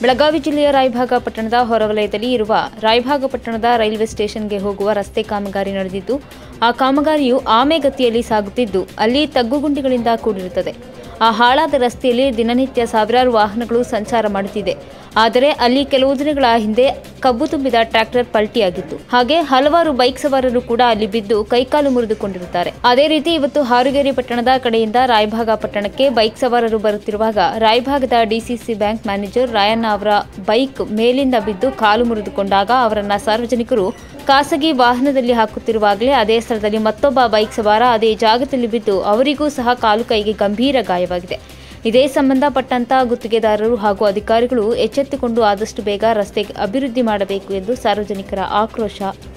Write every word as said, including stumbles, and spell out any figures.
ಬೆಳಗಾವಿ ಜಿಲ್ಲೆಯ ರಾಯಭಾಗ ಪಟ್ಟಣದ ಹೊರವಲಯದಲ್ಲಿ ಇರುವ ರಾಯಭಾಗ ಪಟ್ಟಣದ ರೈಲ್ವೆ ಸ್ಟೇಷನ್ಗೆ ಹೋಗುವ ರಸ್ತೆ ಕಾಮಗಾರಿ ನಡೆದಿದ್ದು, ಆ ಕಾಮಗಾರಿಯು ಆಮೆಗತಿಯಲ್ಲಿ ಸಾಗುತ್ತಿದ್ದು, ಅಲ್ಲಿ ತಗ್ಗುಗುಂಡಿಗಳಿಂದ ಕೂಡಿರುತ್ತದೆ. ಆ ಹಾಳಾದ ರಸ್ತೆಯಲ್ಲಿ ದಿನನಿತ್ಯ ಸಾವಿರಾರು ವಾಹನಗಳು ಸಂಚಾರ ಮಾಡುತ್ತಿದೆ. ಆದರೆ ಅಲ್ಲಿ ಕೆಲವು ದಿನಗಳ ಹಿಂದೆ ಕಬ್ಬು ತುಂಬಿದ ಟ್ರ್ಯಾಕ್ಟರ್ ಪಲ್ಟಿಯಾಗಿತ್ತು. ಹಾಗೆ ಹಲವಾರು ಬೈಕ್ ಸವಾರರು ಕೂಡ ಅಲ್ಲಿ ಬಿದ್ದು ಕೈಕಾಲು ಮುರಿದುಕೊಂಡಿರುತ್ತಾರೆ. ಅದೇ ರೀತಿ ಇವತ್ತು ಹಾರುಗೇರಿ ಪಟ್ಟಣದ ಕಡೆಯಿಂದ ರಾಯಭಾಗ ಪಟ್ಟಣಕ್ಕೆ ಬೈಕ್ ಸವಾರರು ಬರುತ್ತಿರುವಾಗ ರಾಯಭಾಗದ ಡಿಸಿಸಿ ಬ್ಯಾಂಕ್ ಮ್ಯಾನೇಜರ್ ರಾಯಣ್ಣ ಅವರ ಬೈಕ್ ಮೇಲಿಂದ ಬಿದ್ದು ಕಾಲು ಮುರಿದುಕೊಂಡಾಗ ಅವರನ್ನ ಸಾರ್ವಜನಿಕರು ಖಾಸಗಿ ವಾಹನದಲ್ಲಿ ಹಾಕುತ್ತಿರುವಾಗಲೇ ಅದೇ ಸ್ಥಳದಲ್ಲಿ ಮತ್ತೊಬ್ಬ ಬೈಕ್ ಸವಾರ ಅದೇ ಜಾಗದಲ್ಲಿ ಬಿದ್ದು ಅವರಿಗೂ ಸಹ ಕಾಲು ಕೈಗೆ ಗಂಭೀರ ಗಾಯವಾಗಿದೆ. ಇದೇ ಸಂಬಂಧಪಟ್ಟಂತ ಗುತ್ತಿಗೆದಾರರು ಹಾಗೂ ಅಧಿಕಾರಿಗಳು ಎಚ್ಚೆತ್ತುಕೊಂಡು ಆದಷ್ಟು ಬೇಗ ರಸ್ತೆ ಅಭಿವೃದ್ಧಿ ಮಾಡಬೇಕು ಎಂದು ಸಾರ್ವಜನಿಕರ ಆಕ್ರೋಶ